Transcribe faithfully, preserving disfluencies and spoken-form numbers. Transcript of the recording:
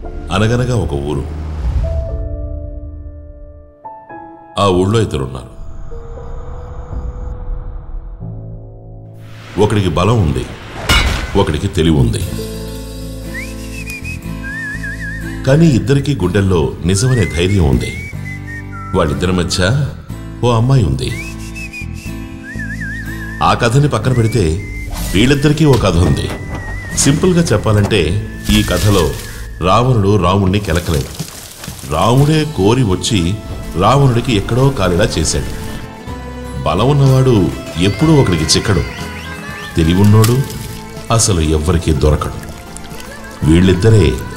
అనగనగా ఒక ఊరు. ఆ ఊళ్ళో ఇద్దరున్నారు. ఒకడికి బలం ఉంది, ఒకడికి తెలివి ఉంది. కానీ ఇద్దరికీ గుండెల్లో నిజమనే ధైర్యం ఉంది. వాళ్ళిద్దరి మధ్య ఓ అమ్మాయి ఉంది. ఆ కథని పక్కన పెడితే వీళ్ళిద్దరికీ ఓ కథ ఉంది. సింపుల్గా చెప్పాలంటే ఈ కథలో రావణుడు రాముణ్ణి కెలకలేదు. రాముడే కోరి వచ్చి రావణుడికి ఎక్కడో కాలిలా చేశాడు. బలం ఉన్నవాడు ఎప్పుడూ ఒకడికి చిక్కడు, తెలివున్నోడు అసలు ఎవ్వరికీ దొరకడు. వీళ్ళిద్దరే